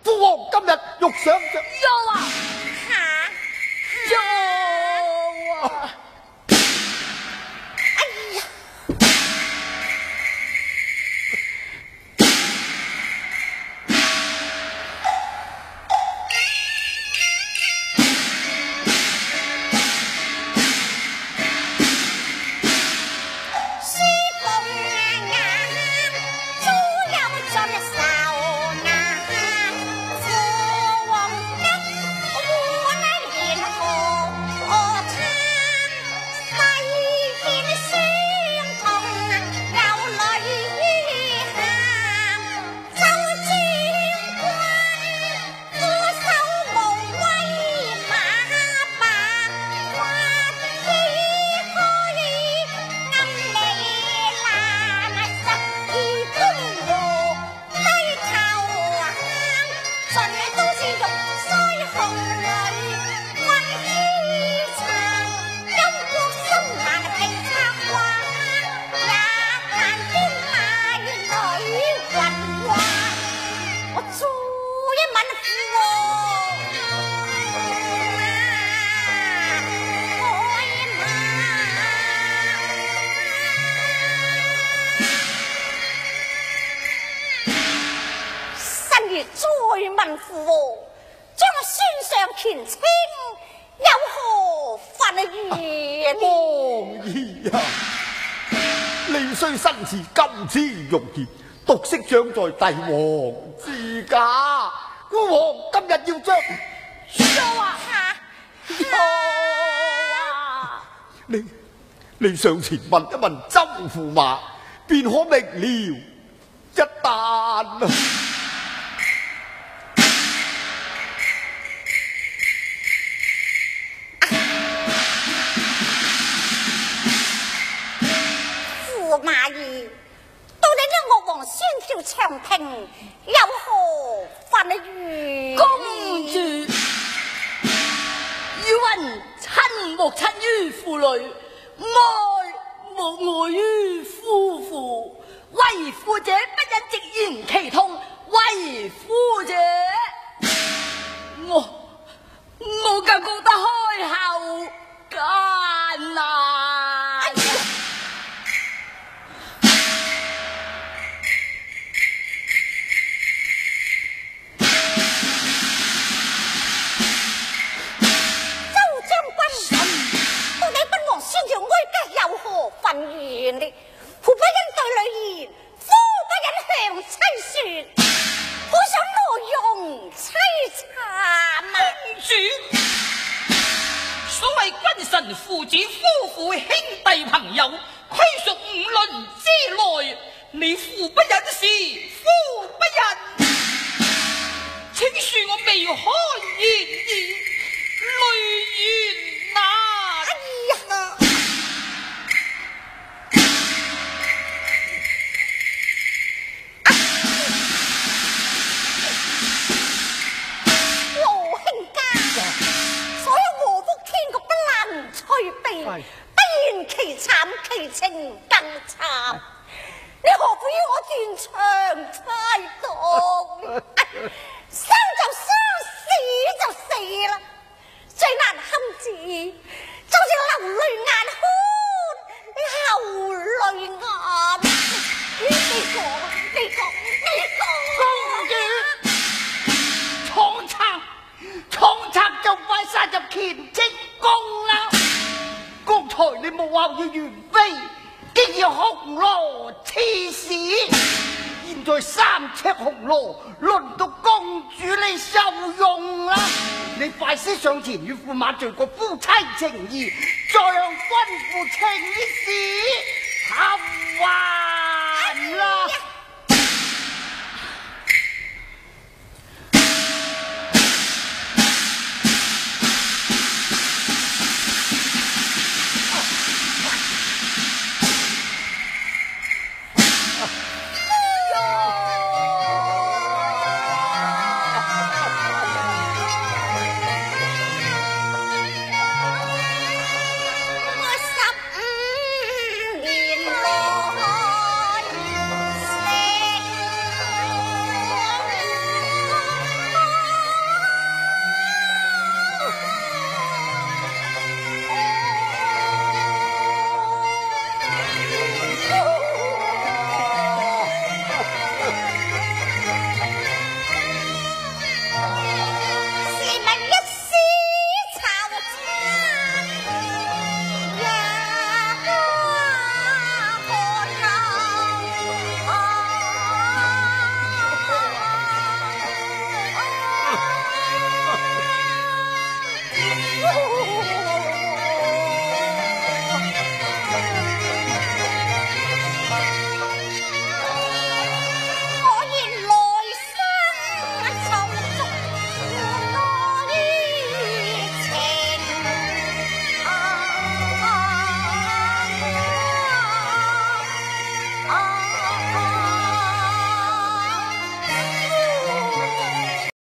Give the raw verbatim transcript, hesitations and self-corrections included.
父王今日欲上着。 有啊， 吓有啊！ 哎呀！追问父王，将宣上前清，有何分语呢？ 王爷啊，你虽身持金枝玉葉，獨色長在帝王之家。孤王今日要將有啊， 有啊！ 你你上前問一問周駙馬，便可明了一旦。 马兒，到底呢岳王宣召長平，有何分語？ 公主，汝云親莫親於父女，愛莫愛於夫婦。為父者不忍直言其痛，為夫者，我我更覺得開口艱難。哎呀！分語呢？父不忍對女言，夫不忍向妻說，可想內容凄慘啊！ 公主，所謂君臣父子夫婦兄弟朋友，俱屬五倫之內。你父不忍時，夫不忍，請恕我未可言矣，淚緣難。 哎呀！不言其慘，其情更慘。你何苦要我斷腸猜毒？生就生，死就死啦。最難堪之，就是流淚眼哭，後淚眼。你講，你講，你講。 公主，闖賊，闖賊就快殺入乾清宮啦！剛才你冇話要元妃，竟要紅羅刺史。現在三尺紅羅，輪到公主你受用啦！你快些上前與駙馬敘個夫妻情義，再向君父請示，合還啦！